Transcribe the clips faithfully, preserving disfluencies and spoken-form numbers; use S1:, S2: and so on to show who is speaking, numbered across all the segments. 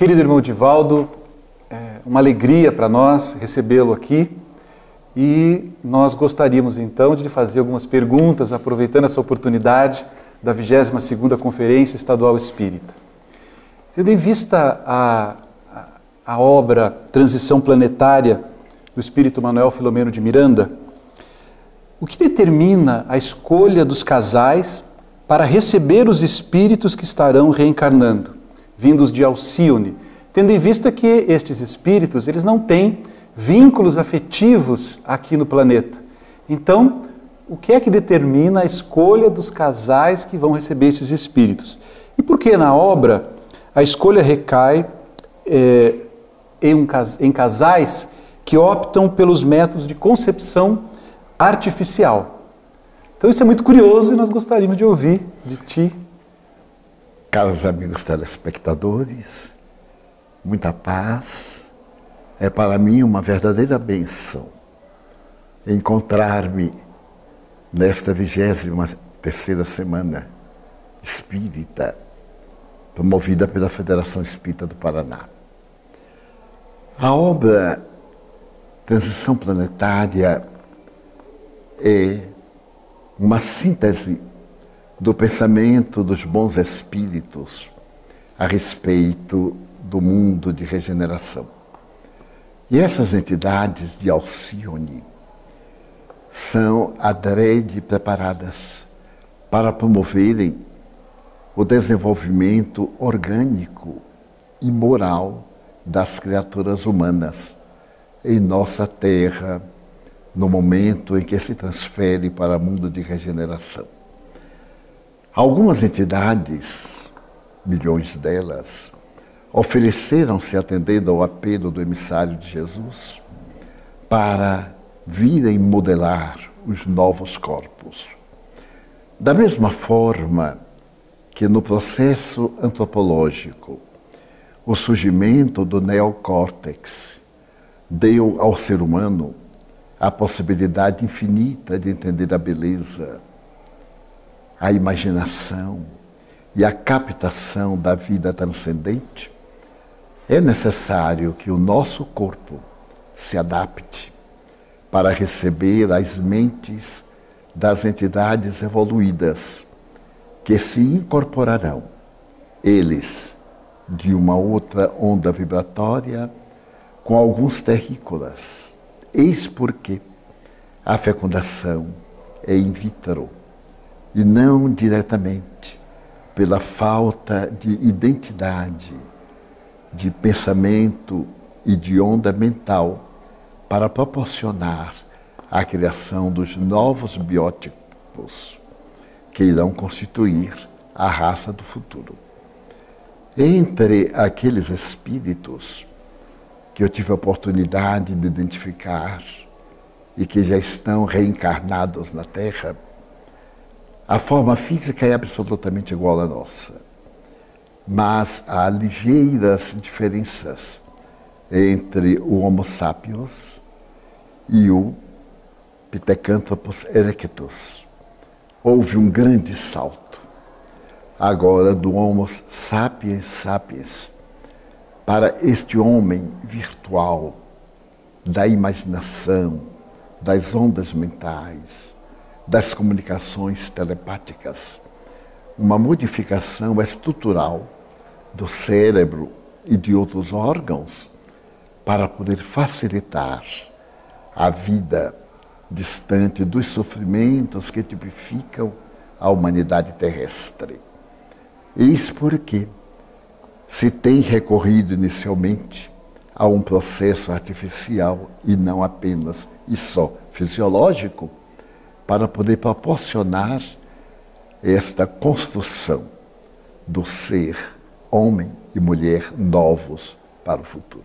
S1: Querido irmão Divaldo, é uma alegria para nós recebê-lo aqui e nós gostaríamos então de lhe fazer algumas perguntas, aproveitando essa oportunidade da vigésima segunda Conferência Estadual Espírita. Tendo em vista a, a, a obra Transição Planetária do Espírito Manuel Filomeno de Miranda, o que determina a escolha dos casais para receber os espíritos que estarão reencarnando, vindos de Alcíone, tendo em vista que estes espíritos eles não têm vínculos afetivos aqui no planeta. Então, o que é que determina a escolha dos casais que vão receber esses espíritos? E por que na obra a escolha recai é, em, um, em casais que optam pelos métodos de concepção artificial? Então isso é muito curioso e nós gostaríamos de ouvir de ti.
S2: Caros amigos telespectadores, muita paz. É para mim uma verdadeira bênção encontrar-me nesta vigésima terceira semana espírita, promovida pela Federação Espírita do Paraná. A obra Transição Planetária é uma síntese do pensamento dos bons espíritos a respeito do mundo de regeneração. E essas entidades de Alcíone são adrede preparadas para promoverem o desenvolvimento orgânico e moral das criaturas humanas em nossa terra, no momento em que se transfere para o mundo de regeneração. Algumas entidades, milhões delas, ofereceram-se atendendo ao apelo do emissário de Jesus para virem modelar os novos corpos. Da mesma forma que no processo antropológico, o surgimento do neocórtex deu ao ser humano a possibilidade infinita de entender a beleza, a imaginação e a captação da vida transcendente, é necessário que o nosso corpo se adapte para receber as mentes das entidades evoluídas que se incorporarão, eles, de uma outra onda vibratória, com alguns terrícolas. Eis porque a fecundação é in vitro, e não diretamente, pela falta de identidade, de pensamento e de onda mental para proporcionar a criação dos novos biótipos que irão constituir a raça do futuro. Entre aqueles espíritos que eu tive a oportunidade de identificar e que já estão reencarnados na Terra, a forma física é absolutamente igual à nossa, mas há ligeiras diferenças entre o Homo sapiens e o Pithecanthropus erectus. Houve um grande salto, agora do Homo sapiens sapiens para este homem virtual, da imaginação, das ondas mentais, das comunicações telepáticas, uma modificação estrutural do cérebro e de outros órgãos para poder facilitar a vida distante dos sofrimentos que tipificam a humanidade terrestre. Eis porque se tem recorrido inicialmente a um processo artificial e não apenas e só fisiológico, para poder proporcionar esta construção do ser homem e mulher novos para o futuro.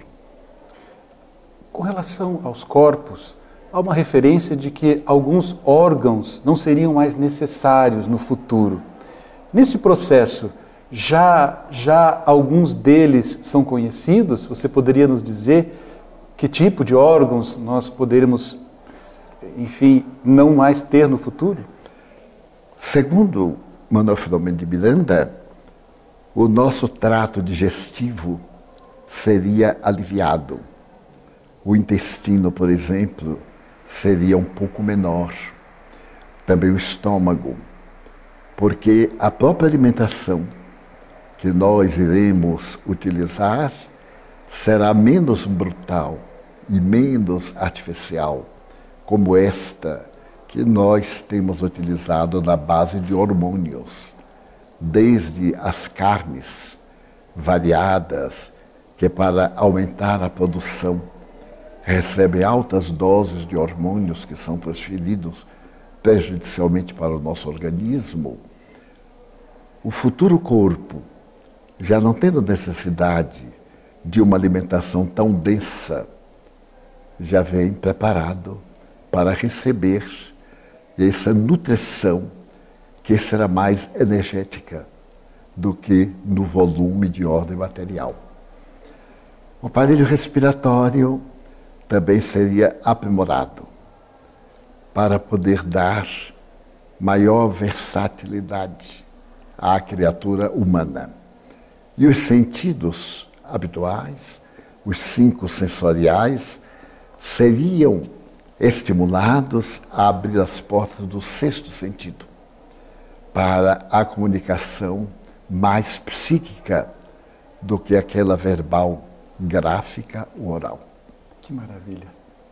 S1: Com relação aos corpos, há uma referência de que alguns órgãos não seriam mais necessários no futuro. Nesse processo, já, já alguns deles são conhecidos? Você poderia nos dizer que tipo de órgãos nós poderíamos, enfim, não mais ter no futuro?
S2: Segundo Manuel Filomeno de Miranda, o nosso trato digestivo seria aliviado. O intestino, por exemplo, seria um pouco menor. Também o estômago, porque a própria alimentação que nós iremos utilizar será menos brutal e menos artificial, como esta que nós temos utilizado na base de hormônios, desde as carnes variadas, que para aumentar a produção recebem altas doses de hormônios que são transferidos prejudicialmente para o nosso organismo. O futuro corpo, já não tendo necessidade de uma alimentação tão densa, já vem preparado para receber essa nutrição que será mais energética do que no volume de ordem material. O aparelho respiratório também seria aprimorado para poder dar maior versatilidade à criatura humana. E os sentidos habituais, os cinco sensoriais, seriam estimulados a abrir as portas do sexto sentido para a comunicação mais psíquica do que aquela verbal, gráfica ou oral.
S1: Que maravilha.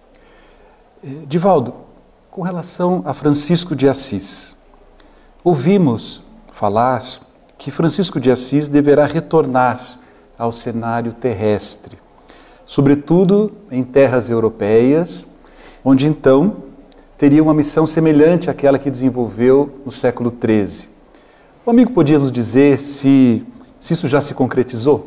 S1: Divaldo, com relação a Francisco de Assis, ouvimos falar que Francisco de Assis deverá retornar ao cenário terrestre, sobretudo em terras europeias, onde então teria uma missão semelhante àquela que desenvolveu no século treze. O amigo podia nos dizer se, se isso já se concretizou?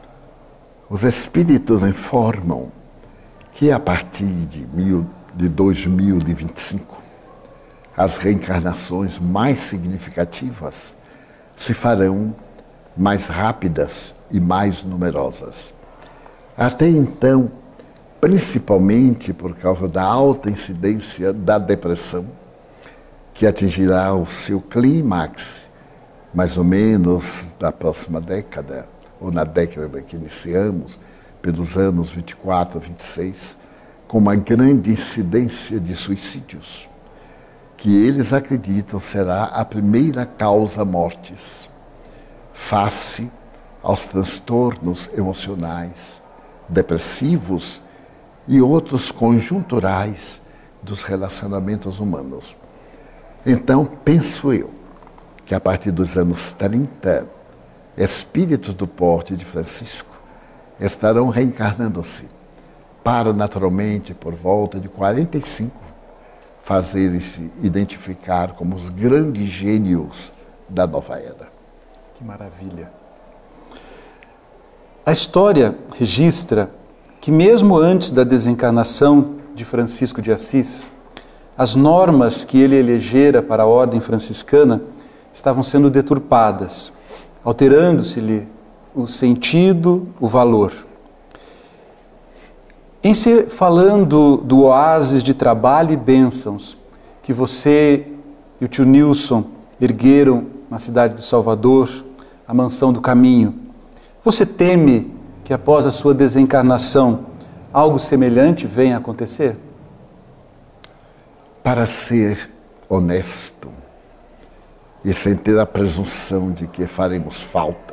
S2: Os espíritos informam que a partir de, mil, de dois mil e vinte e cinco, as reencarnações mais significativas se farão mais rápidas e mais numerosas. Até então, principalmente por causa da alta incidência da depressão, que atingirá o seu clímax mais ou menos na próxima década, ou na década que iniciamos, pelos anos vinte e quatro a vinte e seis, com uma grande incidência de suicídios, que eles acreditam será a primeira causa mortis, face aos transtornos emocionais, depressivos e outros conjunturais dos relacionamentos humanos. Então, penso eu, que a partir dos anos trinta, espíritos do porte de Francisco estarão reencarnando-se para, naturalmente, por volta de quarenta e cinco, fazerem-se identificar como os grandes gênios da nova era.
S1: Que maravilha! A história registra que mesmo antes da desencarnação de Francisco de Assis, as normas que ele elegera para a ordem franciscana estavam sendo deturpadas, alterando-se-lhe o sentido, o valor. Em se falando do oásis de trabalho e bênçãos que você e o tio Nilson ergueram na cidade de Salvador, a Mansão do Caminho, você teme que após a sua desencarnação algo semelhante venha a acontecer?
S2: Para ser honesto e sem ter a presunção de que faremos falta,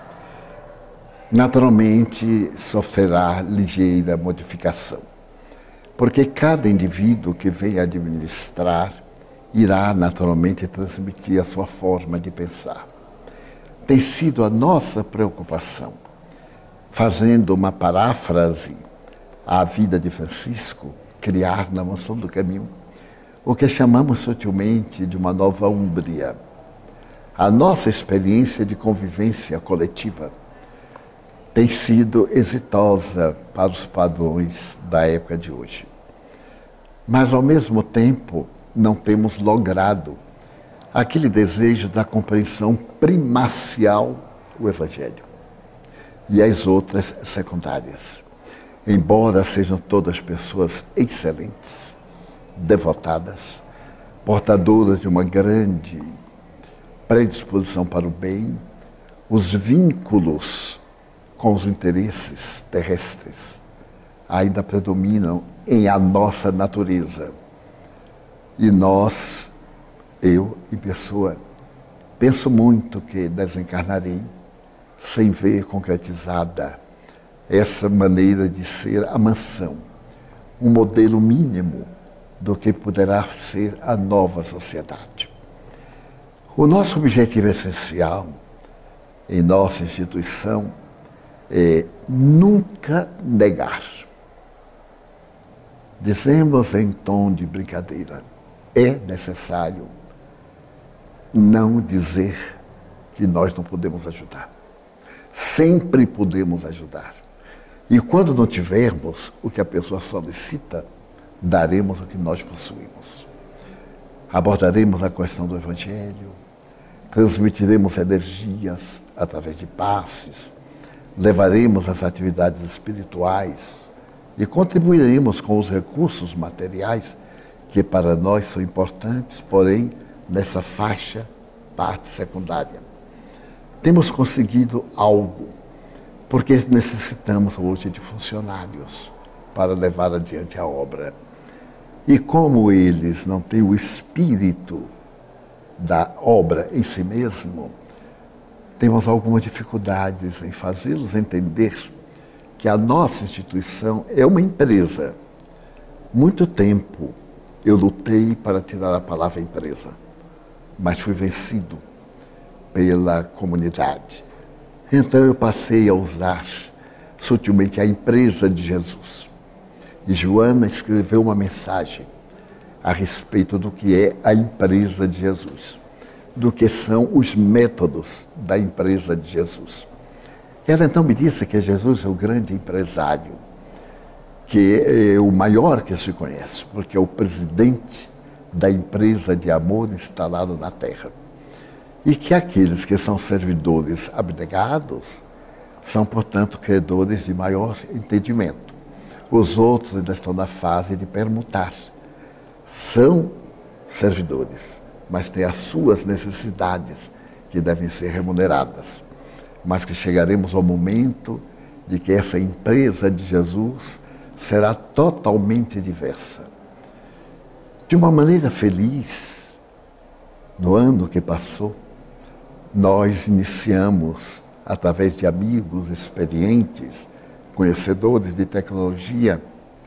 S2: naturalmente sofrerá ligeira modificação, porque cada indivíduo que vem administrar irá naturalmente transmitir a sua forma de pensar. Tem sido a nossa preocupação, fazendo uma paráfrase à vida de Francisco, criar na Mansão do Caminho o que chamamos sutilmente de uma nova Úmbria. A nossa experiência de convivência coletiva tem sido exitosa para os padrões da época de hoje. Mas, ao mesmo tempo, não temos logrado aquele desejo da compreensão primacial do Evangelho e as outras secundárias. Embora sejam todas pessoas excelentes, devotadas, portadoras de uma grande predisposição para o bem, os vínculos com os interesses terrestres ainda predominam em a nossa natureza. E nós, eu em pessoa, penso muito que desencarnarei sem ver concretizada essa maneira de ser a mansão, um modelo mínimo do que poderá ser a nova sociedade. O nosso objetivo essencial em nossa instituição é nunca negar. Dizemos em tom de brincadeira, é necessário não dizer que nós não podemos ajudar. Sempre podemos ajudar. E quando não tivermos o que a pessoa solicita, daremos o que nós possuímos. Abordaremos a questão do Evangelho, transmitiremos energias através de passes, levaremos as atividades espirituais e contribuiremos com os recursos materiais que para nós são importantes, porém, nessa faixa, parte secundária. Temos conseguido algo, porque necessitamos hoje de funcionários para levar adiante a obra. E como eles não têm o espírito da obra em si mesmo, temos algumas dificuldades em fazê-los entender que a nossa instituição é uma empresa. Muito tempo eu lutei para tirar a palavra empresa, mas fui vencido pela comunidade. Então eu passei a usar sutilmente a empresa de Jesus. E Joana escreveu uma mensagem a respeito do que é a empresa de Jesus, do que são os métodos da empresa de Jesus. Ela então me disse que Jesus é o grande empresário, que é o maior que se conhece, porque é o presidente da empresa de amor instalada na terra. E que aqueles que são servidores abnegados são, portanto, credores de maior entendimento. Os outros ainda estão na fase de permutar. São servidores, mas têm as suas necessidades que devem ser remuneradas. Mas que chegaremos ao momento de que essa empresa de Jesus será totalmente diversa. De uma maneira feliz, no ano que passou, nós iniciamos, através de amigos experientes, conhecedores de tecnologia,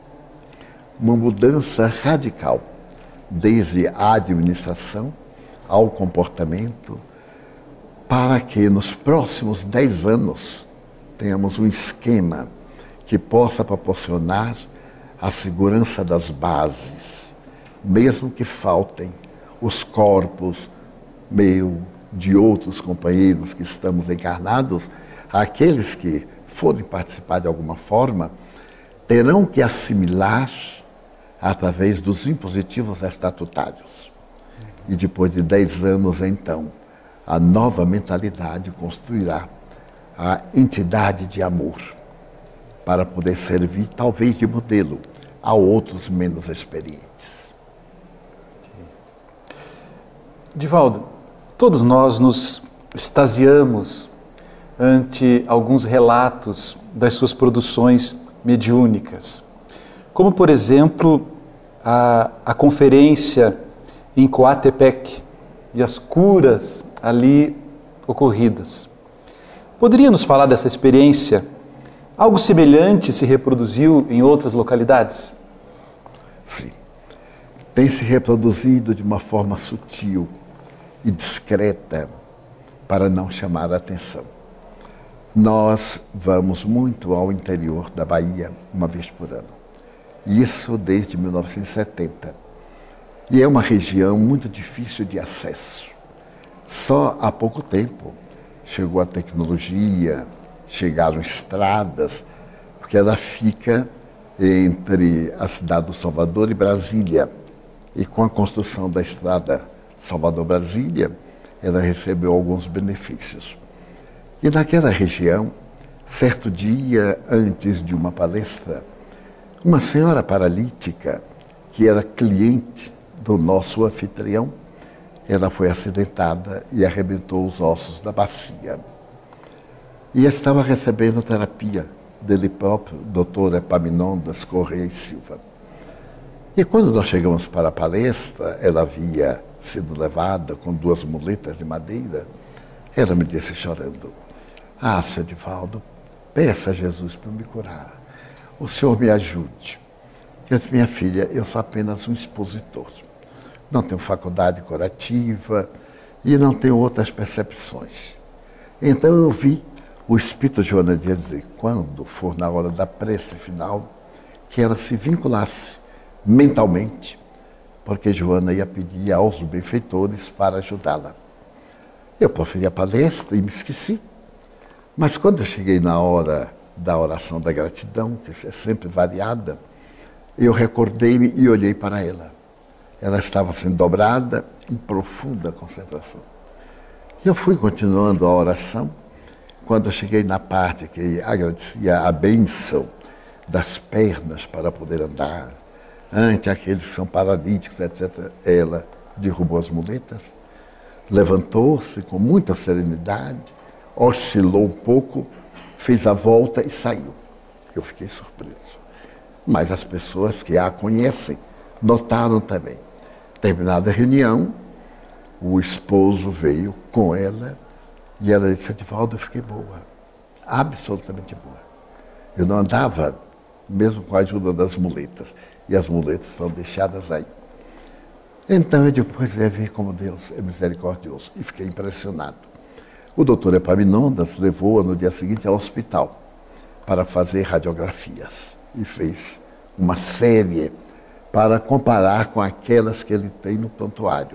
S2: uma mudança radical, desde a administração ao comportamento, para que nos próximos dez anos tenhamos um esquema que possa proporcionar a segurança das bases, mesmo que faltem os corpos meu, de outros companheiros que estamos encarnados, aqueles que forem participar de alguma forma, terão que assimilar através dos impositivos estatutários. E depois de dez anos, então, a nova mentalidade construirá a entidade de amor para poder servir, talvez, de modelo a outros menos experientes.
S1: Divaldo, todos nós nos extasiamos ante alguns relatos das suas produções mediúnicas, como, por exemplo, a, a conferência em Coatepec e as curas ali ocorridas. Poderia nos falar dessa experiência? Algo semelhante se reproduziu em outras localidades?
S2: Sim. Tem se reproduzido de uma forma sutil e discreta para não chamar a atenção. Nós vamos muito ao interior da Bahia uma vez por ano. Isso desde mil novecentos e setenta. E é uma região muito difícil de acesso. Só há pouco tempo chegou a tecnologia, chegaram estradas, porque ela fica entre a cidade do Salvador e Brasília. E com a construção da estrada Salvador-Brasília, ela recebeu alguns benefícios. E naquela região, certo dia, antes de uma palestra, uma senhora paralítica, que era cliente do nosso anfitrião, ela foi acidentada e arrebentou os ossos da bacia. e estava recebendo terapia dele próprio, doutor Epaminondas Correia e Silva. E quando nós chegamos para a palestra, ela havia sido levada com duas muletas de madeira. Ela me disse chorando: ah, seu Divaldo, peça a Jesus para me curar. O senhor me ajude. Eu disse: minha filha, eu sou apenas um expositor. Não tenho faculdade curativa e não tenho outras percepções. Então eu vi o Espírito de Joana Dias dizer, quando for na hora da prece final, que ela se vinculasse mentalmente, porque Joana ia pedir aos benfeitores para ajudá-la. Eu proferi a palestra e me esqueci. Mas quando eu cheguei na hora da oração da gratidão, que é sempre variada, eu recordei-me e olhei para ela. Ela estava assim dobrada, em profunda concentração. E eu fui continuando a oração. Quando eu cheguei na parte que agradecia a bênção das pernas para poder andar, ante aqueles que são paralíticos, etcétera, ela derrubou as muletas, levantou-se com muita serenidade, oscilou um pouco, fez a volta e saiu. Eu fiquei surpreso. Mas as pessoas que a conhecem notaram também. Terminada a reunião, o esposo veio com ela e ela disse: Divaldo, eu fiquei boa, absolutamente boa. Eu não andava, mesmo com a ajuda das muletas, e as muletas são deixadas aí. Então eu depois é ver como Deus é misericordioso, e fiquei impressionado. O doutor Epaminondas levou-a no dia seguinte ao hospital para fazer radiografias e fez uma série para comparar com aquelas que ele tem no prontuário.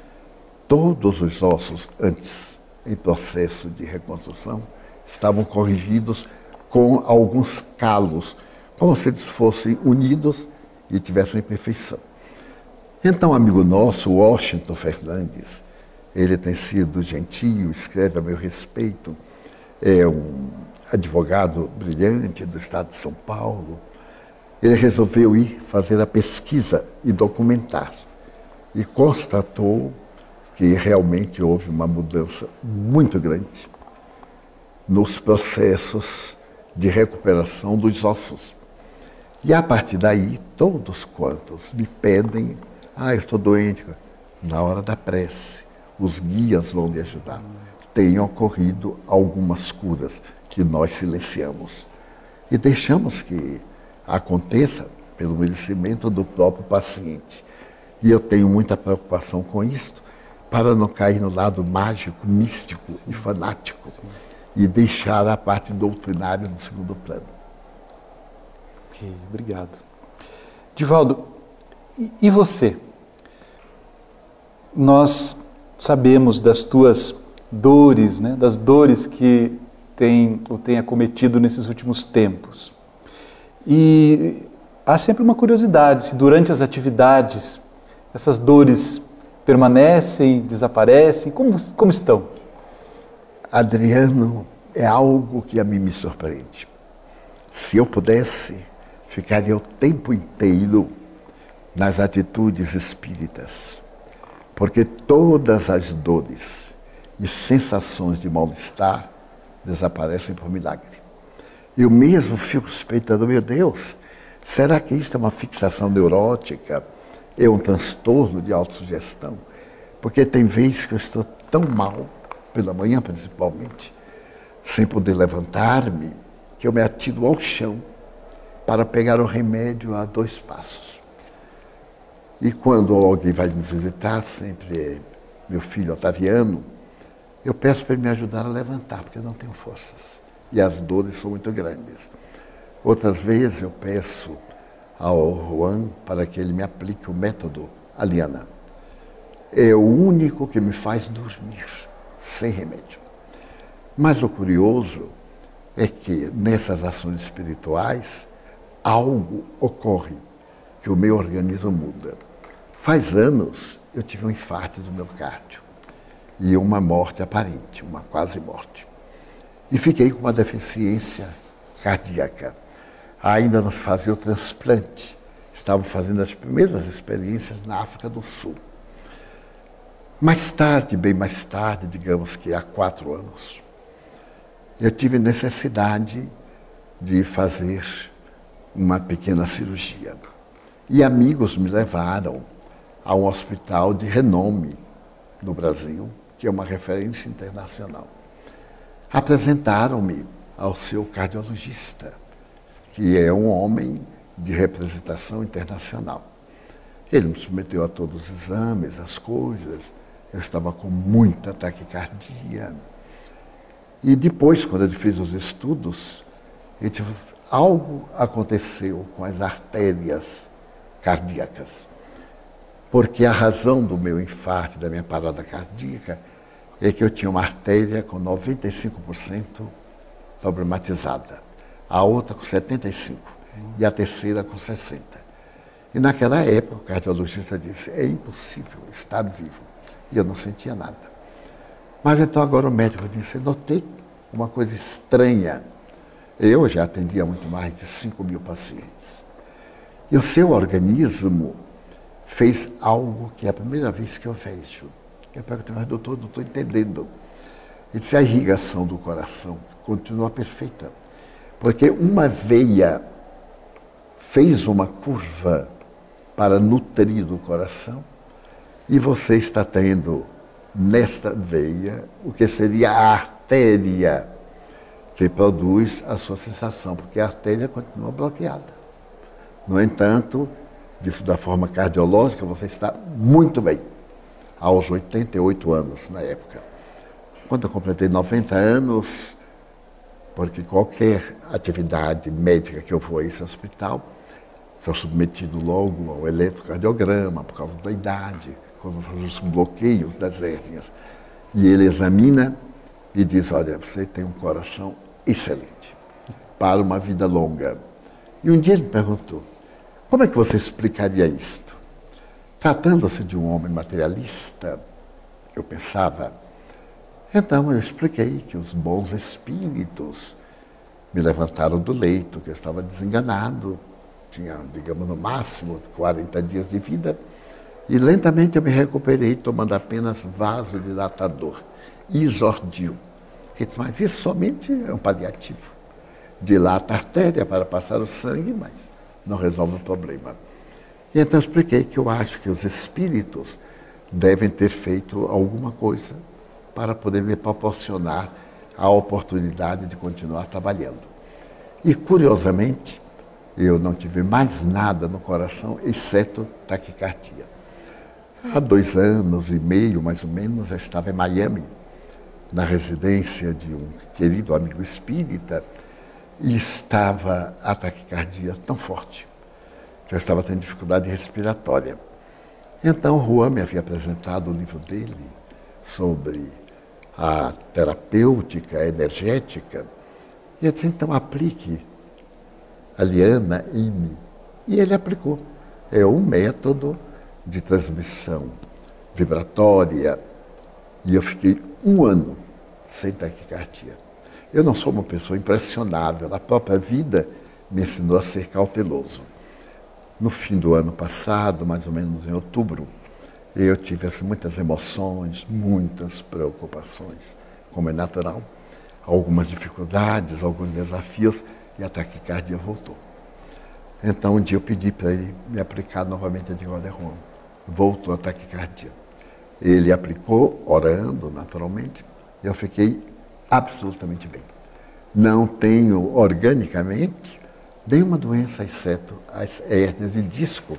S2: Todos os ossos antes, em processo de reconstrução, estavam corrigidos com alguns calos, como se eles fossem unidos e tivessem imperfeição. Então, um amigo nosso, Washington Fernandes, ele tem sido gentil, escreve a meu respeito, é um advogado brilhante do estado de São Paulo. Ele resolveu ir fazer a pesquisa e documentar. E constatou que realmente houve uma mudança muito grande nos processos de recuperação dos ossos. E a partir daí, todos quantos me pedem, ah, eu estou doente, na hora da prece, os guias vão lhe ajudar. Tem ocorrido algumas curas que nós silenciamos e deixamos que aconteça pelo merecimento do próprio paciente. E eu tenho muita preocupação com isso, para não cair no lado mágico, místico Sim. e fanático, Sim. e deixar a parte doutrinária no segundo plano.
S1: Ok, obrigado. Divaldo, e, e você? Nós sabemos das tuas dores, né, das dores que tem, o tem acometido nesses últimos tempos. E há sempre uma curiosidade, se durante as atividades essas dores permanecem, desaparecem, como, como estão?
S2: Adriano, é algo que a mim me surpreende. Se eu pudesse, ficaria o tempo inteiro nas atitudes espíritas, porque todas as dores e sensações de mal-estar desaparecem por milagre. Eu mesmo fico suspeitando, meu Deus, será que isso é uma fixação neurótica? É um transtorno de autossugestão? Porque tem vezes que eu estou tão mal, pela manhã principalmente, sem poder levantar-me, que eu me atiro ao chão para pegar o remédio a dois passos. E quando alguém vai me visitar, sempre é meu filho Otaviano, eu peço para ele me ajudar a levantar, porque eu não tenho forças. E as dores são muito grandes. Outras vezes eu peço ao Juan para que ele me aplique o método Aliana. É o único que me faz dormir, sem remédio. Mas o curioso é que nessas ações espirituais, algo ocorre, que o meu organismo muda. Faz anos eu tive um infarto do miocárdio e uma morte aparente, uma quase morte. E fiquei com uma deficiência cardíaca. Ainda nos fazia o transplante. Estavam fazendo as primeiras experiências na África do Sul. Mais tarde, bem mais tarde, digamos que há quatro anos, eu tive necessidade de fazer uma pequena cirurgia. E amigos me levaram a um hospital de renome no Brasil, que é uma referência internacional. Apresentaram-me ao seu cardiologista, que é um homem de representação internacional. Ele me submeteu a todos os exames, as coisas. Eu estava com muita taquicardia. E depois, quando ele fez os estudos, ele disse, algo aconteceu com as artérias cardíacas. Porque a razão do meu infarto, da minha parada cardíaca, é que eu tinha uma artéria com noventa e cinco por cento problematizada, a outra com setenta e cinco por cento e a terceira com sessenta por cento. E naquela época o cardiologista disse, é impossível estar vivo. E eu não sentia nada. Mas então agora o médico disse, eu notei uma coisa estranha. Eu já atendia muito mais de cinco mil pacientes. E o seu organismo fez algo que é a primeira vez que eu vejo. Eu perguntei, mas doutor, não estou entendendo. Ele disse, a irrigação do coração continua perfeita. Porque uma veia fez uma curva para nutrir o coração e você está tendo nesta veia o que seria a artéria que produz a sua sensação, porque a artéria continua bloqueada. No entanto, de, da forma cardiológica, você está muito bem, aos oitenta e oito anos na época. Quando eu completei noventa anos, porque qualquer atividade médica que eu for a esse hospital, sou submetido logo ao eletrocardiograma por causa da idade, quando faz os bloqueios das hérnias. E ele examina e diz, olha, você tem um coração excelente para uma vida longa. E um dia ele me perguntou, como é que você explicaria isto? Tratando-se de um homem materialista, eu pensava, então eu expliquei que os bons espíritos me levantaram do leito, que eu estava desenganado, tinha, digamos, no máximo quarenta dias de vida, e lentamente eu me recuperei tomando apenas vasodilatador, isordil. Ele disse, mas isso somente é um paliativo. Dilata a artéria para passar o sangue, mas não resolve o problema. E então eu expliquei que eu acho que os espíritos devem ter feito alguma coisa para poder me proporcionar a oportunidade de continuar trabalhando. E, curiosamente, eu não tive mais nada no coração, exceto taquicardia. Há dois anos e meio, mais ou menos, eu estava em Miami, na residência de um querido amigo espírita, e estava a taquicardia tão forte, que eu estava tendo dificuldade respiratória. Então, o Juan me havia apresentado o livro dele sobre a terapêutica energética, e eu disse, então, aplique a Liana em mim. E ele aplicou. É um método de transmissão vibratória. E eu fiquei um ano sem taquicardia. Eu não sou uma pessoa impressionável. A própria vida me ensinou a ser cauteloso. No fim do ano passado, mais ou menos em outubro, eu tive assim, muitas emoções, muitas preocupações, como é natural, algumas dificuldades, alguns desafios, e a taquicardia voltou. Então, um dia eu pedi para ele me aplicar novamente a Digoderron. Voltou a taquicardia. Ele aplicou, orando, naturalmente, e eu fiquei absolutamente bem. Não tenho, organicamente, nenhuma doença, exceto as hérnias de disco,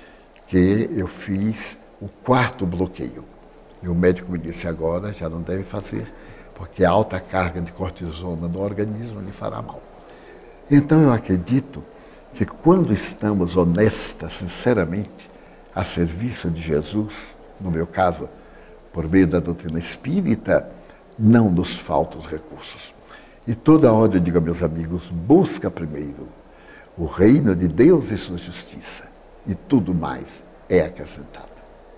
S2: que eu fiz o quarto bloqueio. E o médico me disse, agora já não deve fazer, porque a alta carga de cortisona no organismo lhe fará mal. Então eu acredito que quando estamos honestas, sinceramente, a serviço de Jesus, no meu caso, por meio da doutrina espírita, não nos faltam os recursos. E toda hora eu digo a meus amigos, busca primeiro o reino de Deus e sua justiça, e tudo mais é acrescentado.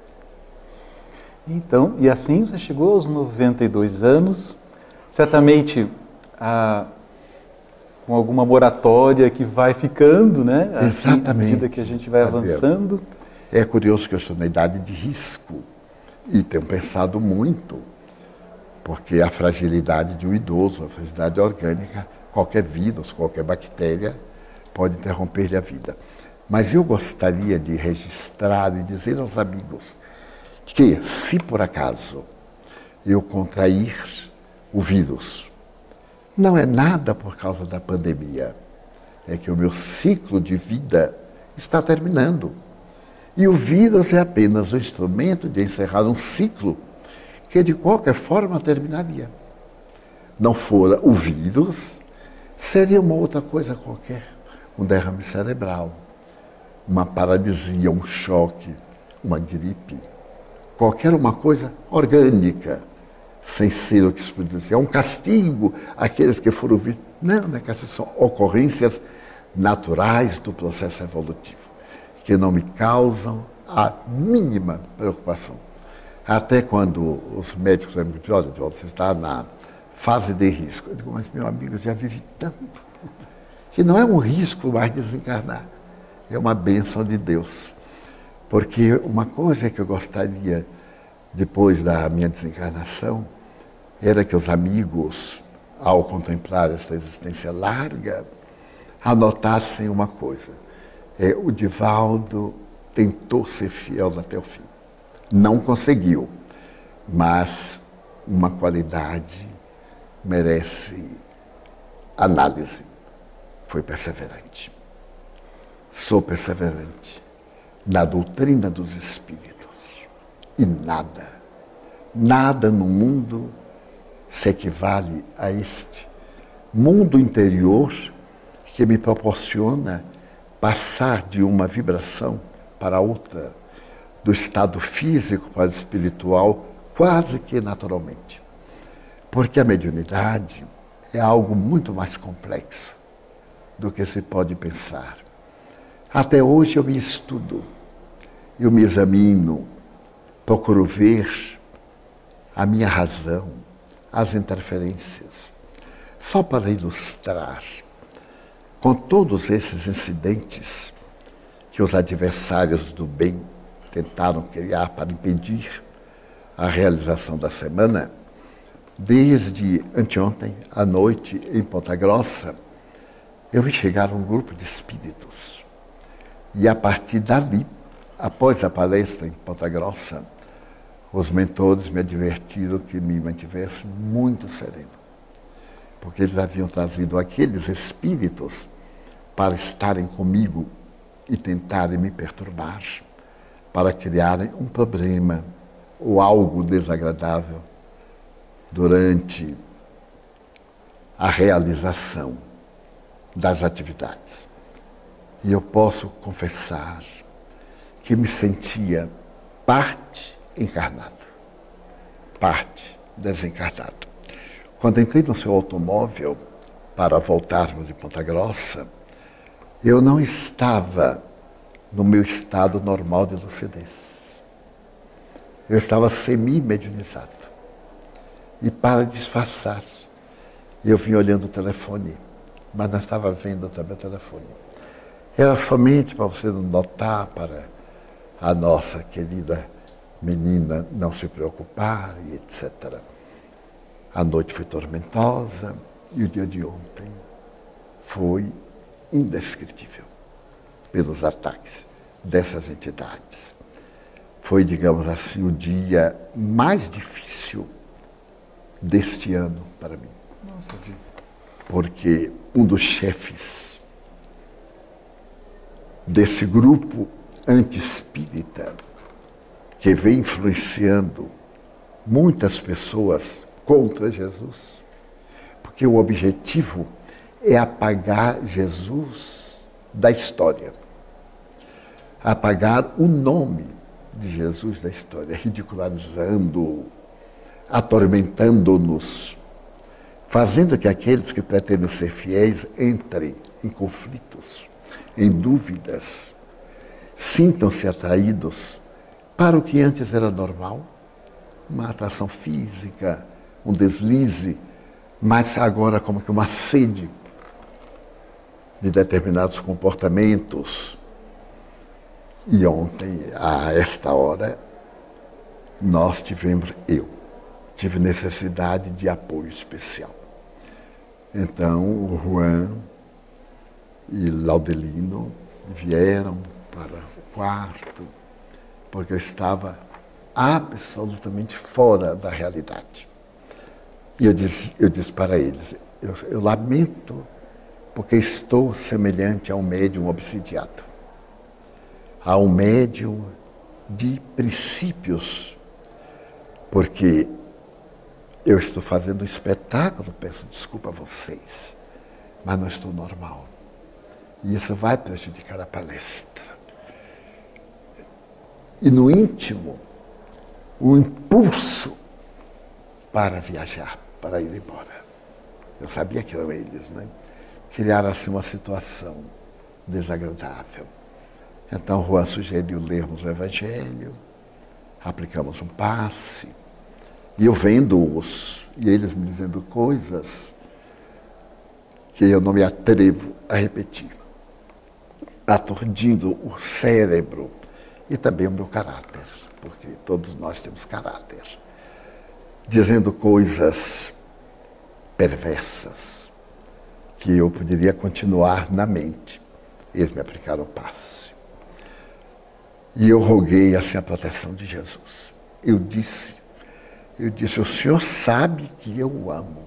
S1: Então, e assim você chegou aos noventa e dois anos, certamente ah, com alguma moratória que vai ficando, né? Assim,
S2: Exatamente.
S1: à medida que a gente vai avançando.
S2: É curioso que eu estou na idade de risco e tenho pensado muito porque a fragilidade de um idoso, a fragilidade orgânica, qualquer vírus, qualquer bactéria pode interromper-lhe a vida. Mas eu gostaria de registrar e dizer aos amigos que, se por acaso eu contrair o vírus, não é nada por causa da pandemia, é que o meu ciclo de vida está terminando. E o vírus é apenas um instrumento de encerrar um ciclo que de qualquer forma terminaria. Não fora o vírus, seria uma outra coisa qualquer, um derrame cerebral, uma paralisia, um choque, uma gripe, qualquer uma coisa orgânica, sem ser o que se pode dizer, é um castigo àqueles que foram vítimas. Não, não é castigo, são ocorrências naturais do processo evolutivo, que não me causam a mínima preocupação. Até quando os médicos me dizem, olha, você está na fase de risco. Eu digo, mas meu amigo, eu já vivi tanto, que não é um risco mais desencarnar, é uma bênção de Deus. Porque uma coisa que eu gostaria, depois da minha desencarnação, era que os amigos, ao contemplar esta existência larga, anotassem uma coisa. É, o Divaldo tentou ser fiel até o fim. Não conseguiu, mas uma qualidade merece análise. Foi perseverante. Sou perseverante na doutrina dos espíritos. E nada, nada no mundo se equivale a este mundo interior que me proporciona passar de uma vibração para outra, do estado físico para o espiritual, quase que naturalmente. Porque a mediunidade é algo muito mais complexo do que se pode pensar. Até hoje eu me estudo, eu me examino, procuro ver a minha razão, as interferências. Só para ilustrar, com todos esses incidentes que os adversários do bem tentaram criar para impedir a realização da semana, desde anteontem à noite em Ponta Grossa, eu vi chegar um grupo de espíritos. E a partir dali, após a palestra em Ponta Grossa, os mentores me advertiram que me mantivesse muito sereno, porque eles haviam trazido aqueles espíritos para estarem comigo e tentarem me perturbar, para criarem um problema ou algo desagradável durante a realização das atividades. E eu posso confessar que me sentia parte encarnado, parte desencarnado. Quando entrei no seu automóvel para voltarmos de Ponta Grossa, eu não estava no meu estado normal de lucidez. Eu estava semi-mediunizado. E para disfarçar, eu vim olhando o telefone, mas não estava vendo também o telefone. Era somente para você notar, para a nossa querida menina não se preocupar e etcétera. A noite foi tormentosa e o dia de ontem foi indescritível pelos ataques dessas entidades. Foi, digamos assim, o dia mais difícil deste ano para mim.
S1: Nossa, Di.
S2: Porque um dos chefes desse grupo anti-espírita que vem influenciando muitas pessoas contra Jesus, porque o objetivo é apagar Jesus da história, apagar o nome de Jesus da história, ridicularizando-o, atormentando-nos, fazendo que aqueles que pretendem ser fiéis entrem em conflitos, em dúvidas, sintam-se atraídos para o que antes era normal, uma atração física, um deslize, mas agora como que uma sede de determinados comportamentos. E ontem, a esta hora, nós tivemos, eu tive necessidade de apoio especial. Então, o Juan e Laudelino vieram para o quarto, porque eu estava absolutamente fora da realidade. E eu disse, eu disse para eles, eu, eu lamento porque estou semelhante a um médium obsidiado, a um médium de princípios, porque eu estou fazendo um espetáculo, peço desculpa a vocês, mas não estou normal. E isso vai prejudicar a palestra. E no íntimo, o impulso para viajar, para ir embora. Eu sabia que eram eles, né? Criaram assim uma situação desagradável. Então, Juan sugeriu lermos o Evangelho, aplicamos um passe, e eu vendo-os, e eles me dizendo coisas que eu não me atrevo a repetir, aturdindo o cérebro e também o meu caráter, porque todos nós temos caráter, dizendo coisas perversas que eu poderia continuar na mente. Eles me aplicaram o passe. E eu roguei assim a proteção de Jesus. Eu disse, eu disse, o Senhor sabe que eu o amo.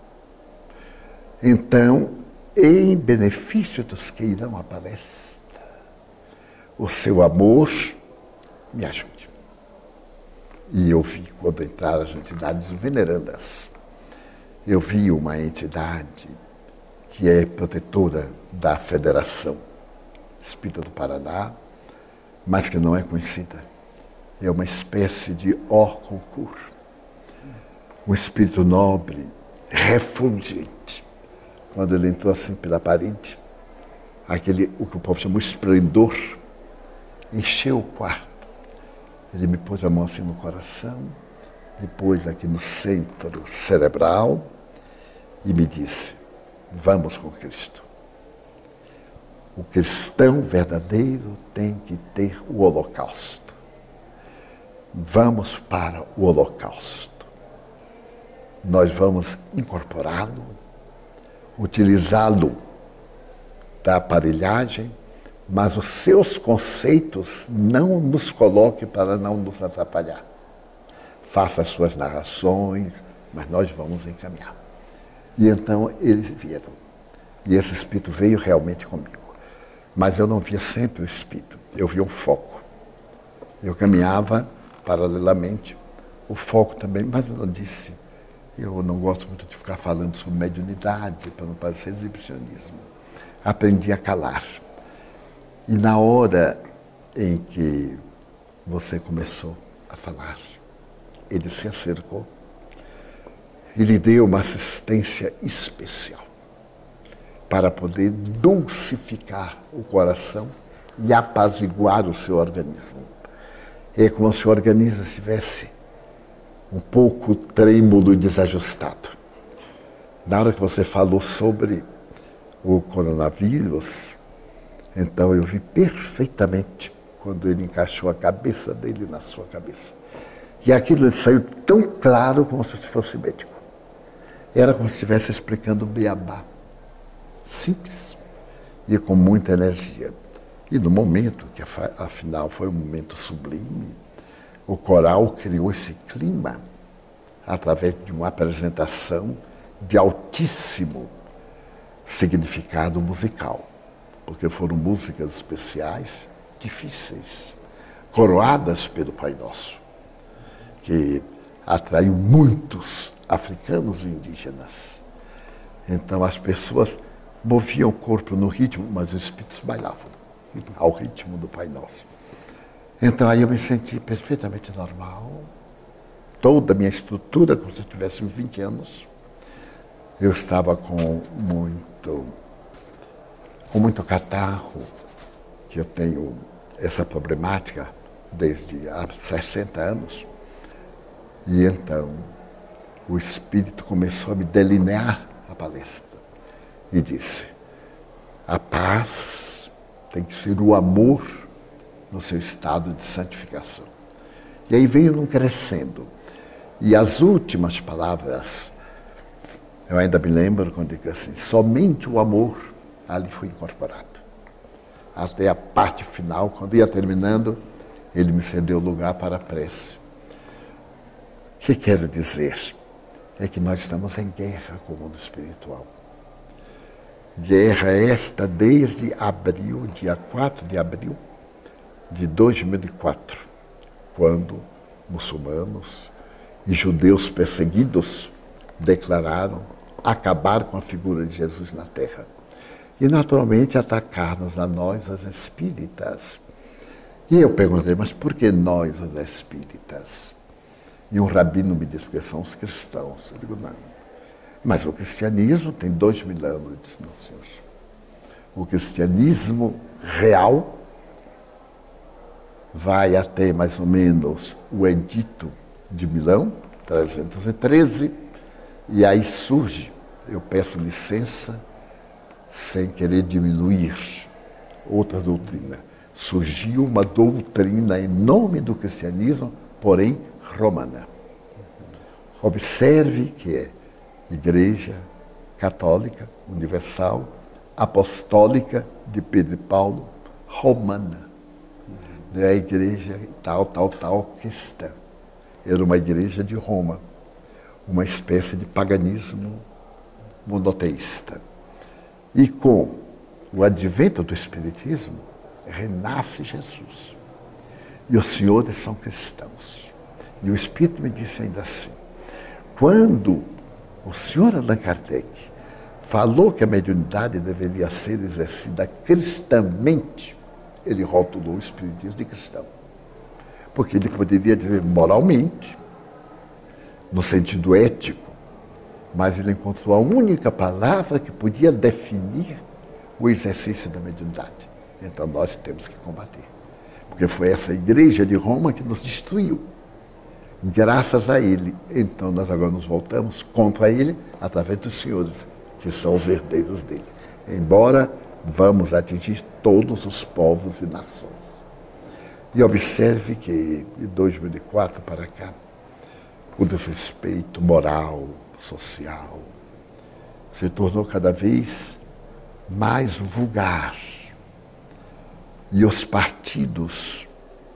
S2: Então, em benefício dos que irão à palestra, o seu amor me ajude. E eu vi, quando entraram as entidades venerandas, eu vi uma entidade que é protetora da Federação Espírita do Paraná, mas que não é conhecida. É uma espécie de hors-concours. Um espírito nobre, refulgente. Quando ele entrou assim pela parede, aquele, o que o povo chama de esplendor, encheu o quarto. Ele me pôs a mão assim no coração, depois aqui no centro cerebral, e me disse, vamos com Cristo. O cristão verdadeiro tem que ter o holocausto. Vamos para o holocausto. Nós vamos incorporá-lo, utilizá-lo da aparelhagem, mas os seus conceitos não nos coloque para não nos atrapalhar. Faça as suas narrações, mas nós vamos encaminhar. E então eles vieram. E esse espírito veio realmente comigo. Mas eu não via sempre o espírito, eu via um foco. Eu caminhava paralelamente, o foco também, mas eu não disse, eu não gosto muito de ficar falando sobre mediunidade, para não parecer exibicionismo. Aprendi a calar. E na hora em que você começou a falar, ele se acercou e lhe deu uma assistência especial para poder dulcificar o coração e apaziguar o seu organismo. É como se o organismo estivesse um pouco trêmulo e desajustado. Na hora que você falou sobre o coronavírus, então eu vi perfeitamente quando ele encaixou a cabeça dele na sua cabeça. E aquilo saiu tão claro como se fosse médico. Era como se estivesse explicando o beabá. Simples e com muita energia. E no momento, que afinal foi um momento sublime, o coral criou esse clima através de uma apresentação de altíssimo significado musical, porque foram músicas especiais, difíceis, coroadas pelo Pai Nosso, que atraiu muitos africanos e indígenas. Então as pessoas moviam o corpo no ritmo, mas os espíritos bailavam ao ritmo do Pai Nosso. Então aí eu me senti perfeitamente normal, toda a minha estrutura, como se eu tivesse vinte anos. Eu estava com muito, com muito catarro, que eu tenho essa problemática desde há sessenta anos. E então o Espírito começou a me delinear a palestra e disse, a paz tem que ser o amor no seu estado de santificação. E aí veio num crescendo. E as últimas palavras, eu ainda me lembro quando digo assim, somente o amor ali foi incorporado. Até a parte final, quando ia terminando, ele me cedeu lugar para a prece. O que quero dizer? É que nós estamos em guerra com o mundo espiritual. Guerra esta desde abril, dia quatro de abril de dois mil e quatro, quando muçulmanos e judeus perseguidos declararam acabar com a figura de Jesus na Terra. E, naturalmente, atacar-nos a nós, as espíritas. E eu perguntei, mas por que nós, os espíritas? E um rabino me disse, porque são os cristãos. Eu digo, não. Mas o cristianismo tem dois mil anos, eu disse, não, senhor. O cristianismo real vai até mais ou menos o Edito de Milão, trezentos e treze, e aí surge, eu peço licença, sem querer diminuir outra doutrina. Surgiu uma doutrina em nome do cristianismo, porém romana. Observe que é Igreja Católica, Universal, Apostólica de Pedro e Paulo, romana. Não é a igreja tal, tal, tal cristã. Era uma igreja de Roma, uma espécie de paganismo monoteísta. E com o advento do Espiritismo, renasce Jesus. E os senhores são cristãos. E o Espírito me disse ainda assim, quando o senhor Allan Kardec falou que a mediunidade deveria ser exercida cristamente, ele rotulou o Espiritismo de cristão. Porque ele poderia dizer moralmente, no sentido ético, mas ele encontrou a única palavra que podia definir o exercício da mediunidade. Então nós temos que combater. Porque foi essa igreja de Roma que nos destruiu. Graças a ele. Então nós agora nos voltamos contra ele através dos senhores, que são os herdeiros dele. Embora vamos atingir todos os povos e nações. E observe que de dois mil e quatro para cá, o desrespeito moral, social, se tornou cada vez mais vulgar. E os partidos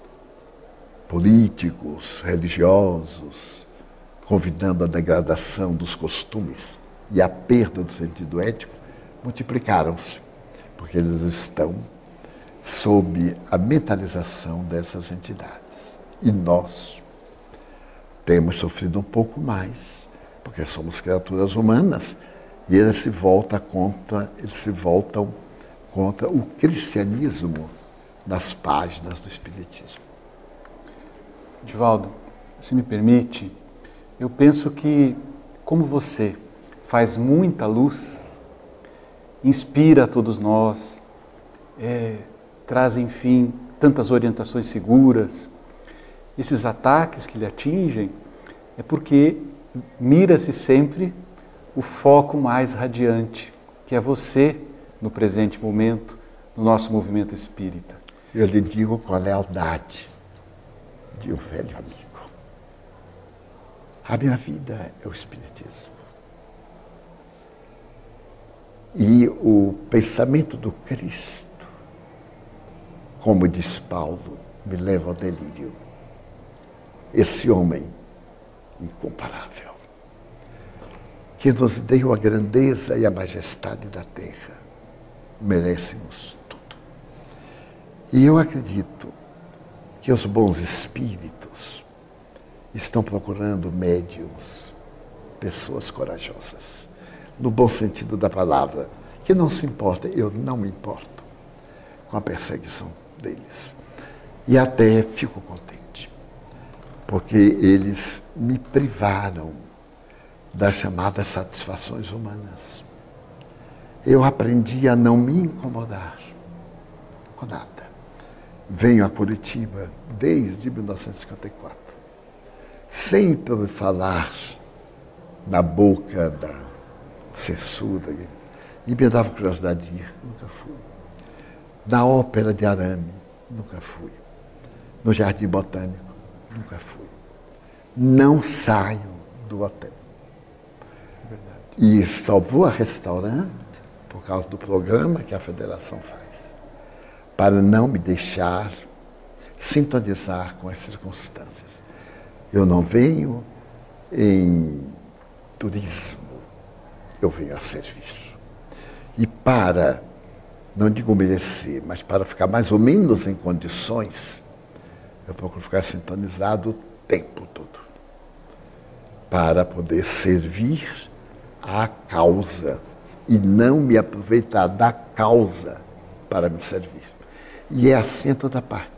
S2: políticos, religiosos, convidando a degradação dos costumes e a perda do sentido ético, multiplicaram-se, porque eles estão sob a mentalização dessas entidades. E nós temos sofrido um pouco mais, porque somos criaturas humanas, e eles se voltam contra, eles se voltam contra o cristianismo nas páginas do Espiritismo.
S1: Divaldo, se me permite, eu penso que, como você faz muita luz, inspira a todos nós, é, traz, enfim, tantas orientações seguras, esses ataques que lhe atingem, é porque mira-se sempre o foco mais radiante, que é você no presente momento, no nosso movimento espírita.
S2: Eu lhe digo com a lealdade de um velho amigo. A minha vida é o Espiritismo. E o pensamento do Cristo, como diz Paulo, me leva ao delírio. Esse homem incomparável, que nos deu a grandeza e a majestade da terra, merecemos tudo. E eu acredito que os bons espíritos estão procurando médiuns, pessoas corajosas, no bom sentido da palavra, que não se importa, eu não me importo com a perseguição deles. E até fico contente, porque eles me privaram das chamadas satisfações humanas. Eu aprendi a não me incomodar com nada. Venho a Curitiba desde mil novecentos e cinquenta e quatro. Sempre ouvi falar na boca da censura e me dava curiosidade de ir, nunca fui. Na Ópera de Arame, nunca fui. No Jardim Botânico, nunca fui. não saio do hotel.
S1: É verdade.
S2: E só vou a restaurante por causa do programa que a federação faz, para não me deixar sintonizar com as circunstâncias. Eu não venho em turismo, eu venho a servir. E para, não digo merecer, mas para ficar mais ou menos em condições, eu procuro ficar sintonizado o tempo todo, para poder servir à causa e não me aproveitar da causa para me servir. E é assim em toda parte.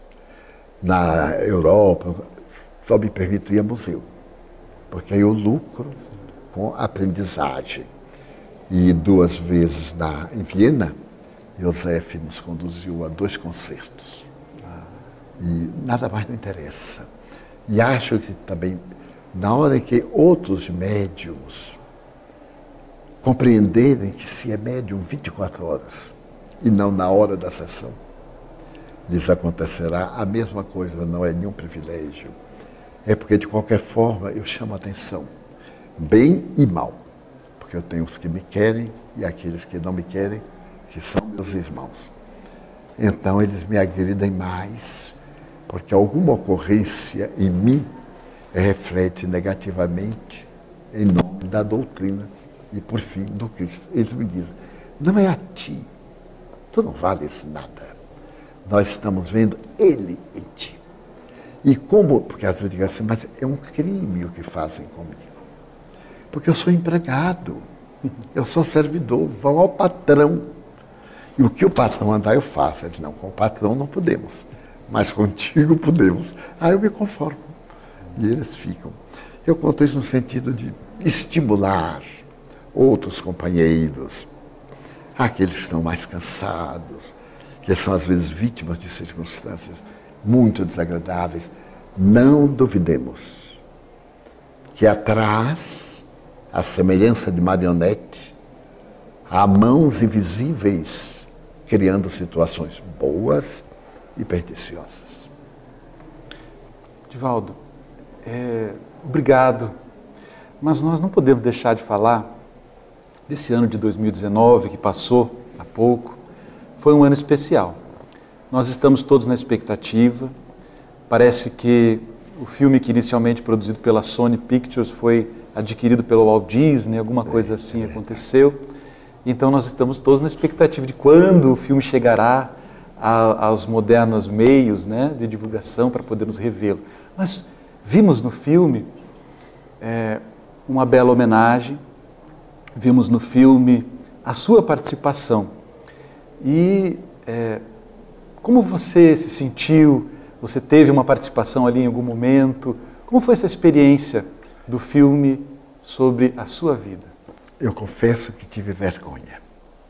S2: Na Europa, só me permito ir a museu, porque aí eu lucro com aprendizagem. E duas vezes na, em Viena, Josef nos conduziu a dois concertos. E nada mais não interessa. E acho que também, na hora que outros médiums compreenderem que se é médium vinte e quatro horas e não na hora da sessão, lhes acontecerá a mesma coisa, não é nenhum privilégio. É porque, de qualquer forma, eu chamo a atenção, bem e mal. Porque eu tenho os que me querem e aqueles que não me querem, que são meus irmãos. Então, eles me agridem mais, porque alguma ocorrência em mim reflete negativamente em nome da doutrina e, por fim, do Cristo. Eles me dizem, não é a ti, tu não vales nada. Nós estamos vendo Ele em ti. E como, porque às vezes eu digo assim, mas é um crime o que fazem comigo. Porque eu sou empregado, eu sou servidor, vão ao patrão. E o que o patrão andar eu faço. Eles não, com o patrão não podemos, mas contigo podemos. Aí eu me conformo. E eles ficam. Eu conto isso no sentido de estimular outros companheiros, aqueles que estão mais cansados, que são às vezes vítimas de circunstâncias muito desagradáveis. Não duvidemos que atrás, a semelhança de marionete, há mãos invisíveis criando situações boas e perniciosas.
S1: Divaldo, é, obrigado, mas nós não podemos deixar de falar desse ano de dois mil e dezenove que passou há pouco. Foi um ano especial. Nós estamos todos na expectativa. Parece que o filme que inicialmente produzido pela Sony Pictures foi adquirido pelo Walt Disney, alguma coisa assim aconteceu. Então nós estamos todos na expectativa de quando o filme chegará a, aos modernos meios, né, de divulgação para podermos revê-lo. Mas vimos no filme é, uma bela homenagem, vimos no filme a sua participação. E é, como você se sentiu? Você teve uma participação ali em algum momento? Como foi essa experiência do filme sobre a sua vida?
S2: Eu confesso que tive vergonha.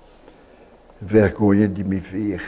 S2: Vergonha de me ver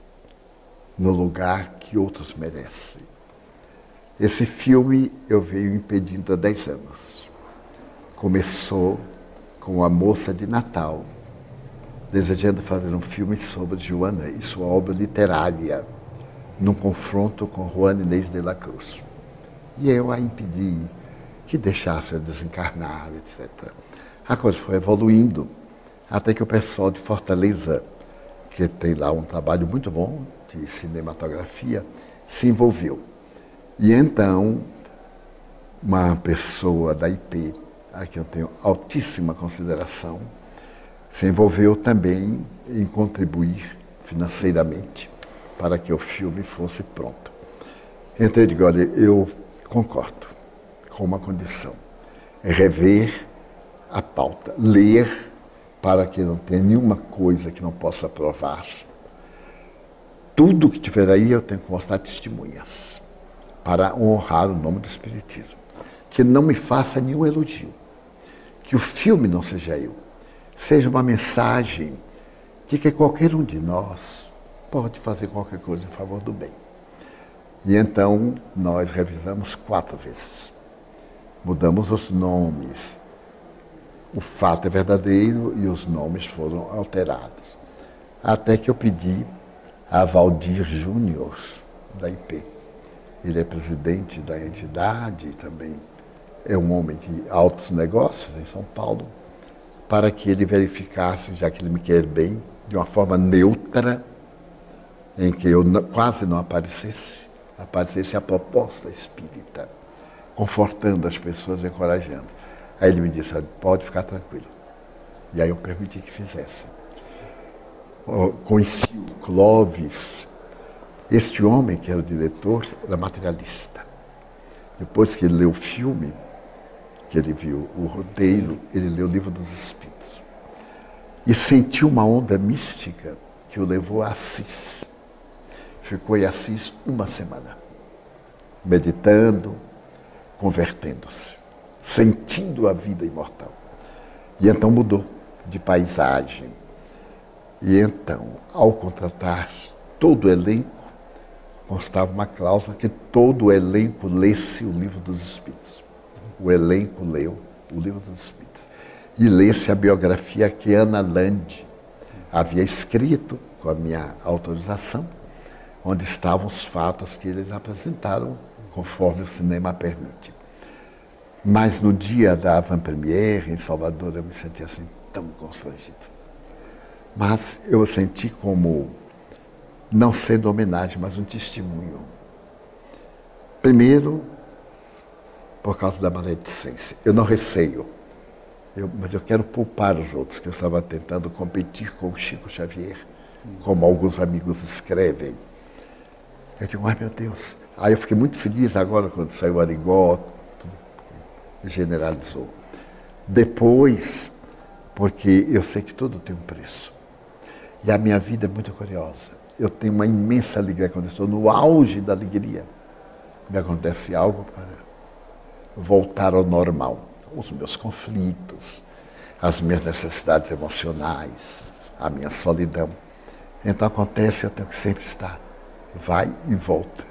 S2: no lugar que outros merecem. Esse filme eu venho impedindo há dez anos. Começou com A Moça de Natal, desejando fazer um filme sobre Joana e sua obra literária, num confronto com Juana Inês de la Cruz. E eu a impedi que deixasse eu desencarnar, etcétera. A coisa foi evoluindo, até que o pessoal de Fortaleza, que tem lá um trabalho muito bom de cinematografia, se envolveu. E então, uma pessoa da I P, a quem eu tenho altíssima consideração, se envolveu também em contribuir financeiramente para que o filme fosse pronto. Então eu digo, olha, eu concordo com uma condição, é rever a pauta, ler para que não tenha nenhuma coisa que não possa provar. Tudo que tiver aí eu tenho que mostrar testemunhas para honrar o nome do Espiritismo. Que não me faça nenhum elogio, que o filme não seja eu, seja uma mensagem de que qualquer um de nós pode fazer qualquer coisa em favor do bem. E então nós revisamos quatro vezes. Mudamos os nomes. O fato é verdadeiro e os nomes foram alterados. Até que eu pedi a Valdir Júnior, da I P, ele é presidente da entidade, também é um homem de altos negócios em São Paulo, para que ele verificasse, já que ele me quer bem, de uma forma neutra, em que eu não, quase não aparecesse, aparecesse a proposta espírita, confortando as pessoas, encorajando. Aí ele me disse, pode ficar tranquilo. E aí eu permiti que fizesse. Conheci o Clóvis. Este homem, que era o diretor, era materialista. Depois que ele leu o filme, que ele viu o roteiro, ele leu o Livro dos Espíritos. E sentiu uma onda mística que o levou a Assis. Ficou em Assis uma semana, meditando, convertendo-se, sentindo a vida imortal. E então mudou de paisagem. E então, ao contratar todo o elenco, constava uma cláusula que todo o elenco lesse o Livro dos Espíritos. O elenco leu o Livro dos Espíritos. E lesse a biografia que Ana Lande havia escrito, com a minha autorização, onde estavam os fatos que eles apresentaram, conforme o cinema permite. Mas no dia da avant-première, em Salvador, eu me senti assim, tão constrangido. Mas eu senti como, não sendo homenagem, mas um testemunho. Primeiro, por causa da maledicência. Eu não receio, eu, mas eu quero poupar os outros, que eu estava tentando competir com o Chico Xavier, como alguns amigos escrevem. Eu digo, ai meu Deus. Aí eu fiquei muito feliz agora quando saiu o Arigó, generalizou. Depois, porque eu sei que tudo tem um preço. E a minha vida é muito curiosa. Eu tenho uma imensa alegria quando estou no auge da alegria. Me acontece algo para voltar ao normal. Os meus conflitos, as minhas necessidades emocionais, a minha solidão. Então acontece, eu tenho que sempre estar. Vai e volta.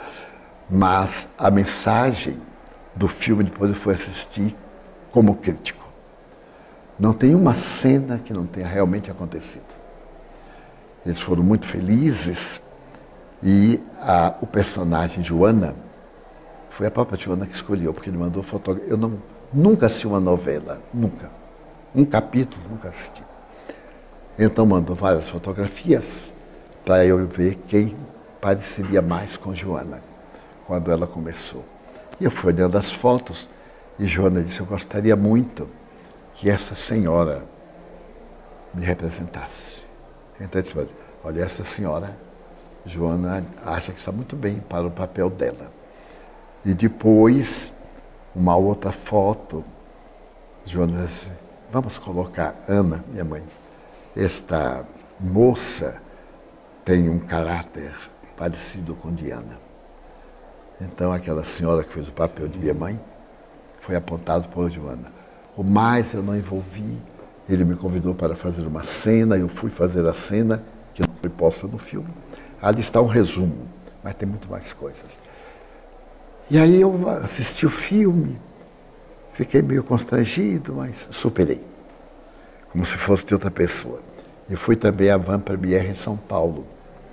S2: Mas a mensagem do filme, depois eu fui assistir como crítico. Não tem uma cena que não tenha realmente acontecido. Eles foram muito felizes e a, o personagem Joana, foi a própria Joana que escolheu, porque ele mandou fotografia. Eu não, nunca assisti uma novela, nunca. Um capítulo, nunca assisti. Então mandou várias fotografias para eu ver quem pareceria mais com Joana, quando ela começou. E eu fui olhando as fotos e Joana disse, eu gostaria muito que essa senhora me representasse. Então eu disse, olha, essa senhora, Joana, acha que está muito bem para o papel dela. E depois, uma outra foto, Joana disse, vamos colocar Ana, minha mãe. Esta moça tem um caráter parecido com Diana. Então, aquela senhora que fez o papel de minha mãe foi apontado por Joana. O mais eu não envolvi, ele me convidou para fazer uma cena, eu fui fazer a cena, que não foi posta no filme. Ali está um resumo, mas tem muito mais coisas. E aí eu assisti o filme, fiquei meio constrangido, mas superei, como se fosse de outra pessoa. E fui também à avant-première em São Paulo.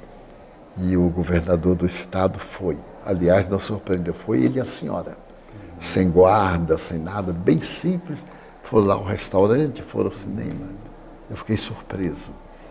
S2: E o governador do estado foi. Aliás, não surpreendeu, foi ele e a senhora. Sem guarda, sem nada, bem simples. Foram lá ao restaurante, foram ao cinema. Eu fiquei surpreso.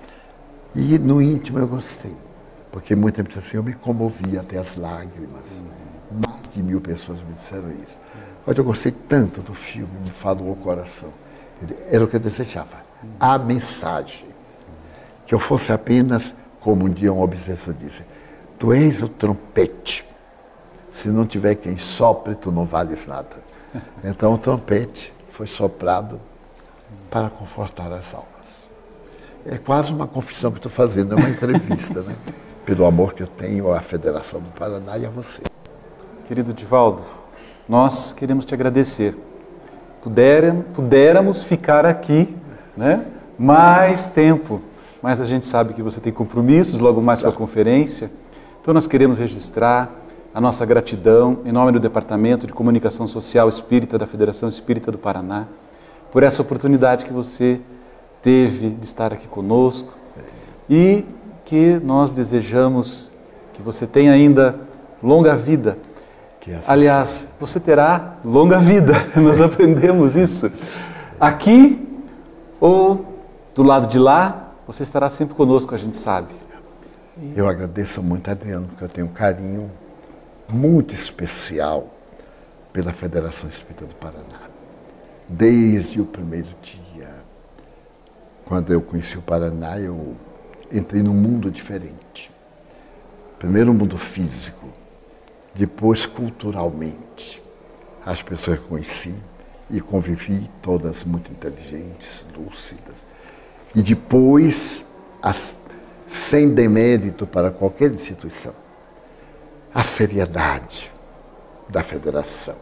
S2: E no íntimo eu gostei. Porque muita gente assim, eu me comovi até as lágrimas. Mais de mil pessoas me disseram isso. Olha, eu gostei tanto do filme, me falou o coração. Era o que eu desejava. A mensagem. Que eu fosse apenas, como um dia um obsessor disse, tu és o trompete. Se não tiver quem sopre, tu não vales nada. Então o trompete foi soprado para confortar as almas. É quase uma confissão que estou fazendo, é uma entrevista, né? Pelo amor que eu tenho à Federação do Paraná e a você.
S1: Querido Divaldo, nós queremos te agradecer. Puderam, pudéramos ficar aqui, né? Mais tempo, mas a gente sabe que você tem compromissos, logo mais com a conferência. Então nós queremos registrar a nossa gratidão em nome do Departamento de Comunicação Social Espírita da Federação Espírita do Paraná, por essa oportunidade que você teve de estar aqui conosco e que nós desejamos que você tenha ainda longa vida.
S2: Que assim
S1: Aliás,
S2: seja.
S1: você terá longa vida, nós aprendemos isso. Aqui ou do lado de lá, você estará sempre conosco, a gente sabe.
S2: Eu agradeço muito a Adriano, porque eu tenho um carinho muito especial pela Federação Espírita do Paraná. Desde o primeiro dia, quando eu conheci o Paraná, eu entrei num mundo diferente. Primeiro o mundo físico, depois culturalmente. As pessoas que conheci e convivi, todas muito inteligentes, lúcidas. E depois, as, sem demérito para qualquer instituição, a seriedade da federação,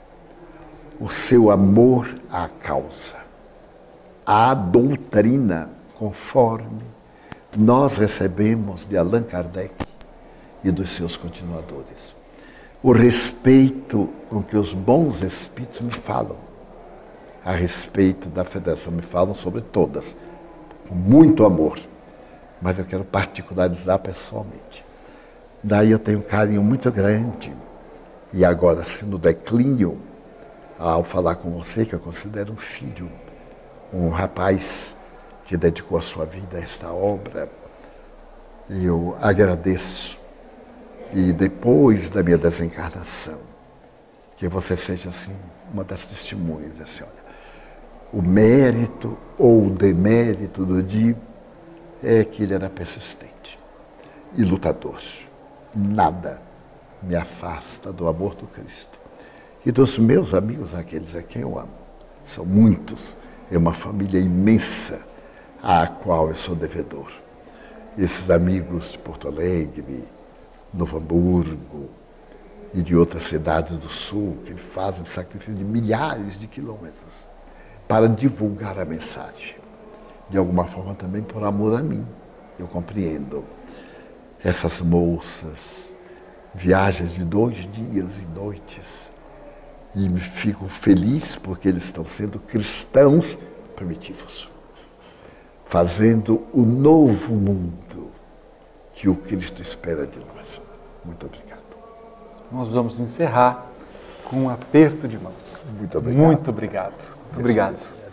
S2: o seu amor à causa, a doutrina conforme nós recebemos de Allan Kardec e dos seus continuadores. O respeito com que os bons espíritos me falam a respeito da federação, me falam sobre todas, com muito amor, mas eu quero particularizar pessoalmente. Daí eu tenho um carinho muito grande, e agora, assim, no declínio, ao falar com você, que eu considero um filho, um rapaz que dedicou a sua vida a esta obra, eu agradeço. E depois da minha desencarnação, que você seja assim, uma das testemunhas, assim, olha, o mérito ou o demérito do Di é que ele era persistente e lutador. Nada me afasta do amor do Cristo e dos meus amigos, aqueles a quem eu amo. São muitos, é uma família imensa à qual eu sou devedor. Esses amigos de Porto Alegre, Novo Hamburgo e de outras cidades do Sul, que fazem o sacrifício de milhares de quilômetros para divulgar a mensagem. De alguma forma também por amor a mim, eu compreendo. Essas moças, viagens de dois dias e noites, e me fico feliz porque eles estão sendo cristãos primitivos, fazendo o novo mundo que o Cristo espera de nós. Muito obrigado.
S1: Nós vamos encerrar com um aperto de mãos.
S2: Muito obrigado.
S1: Muito obrigado. Muito obrigado.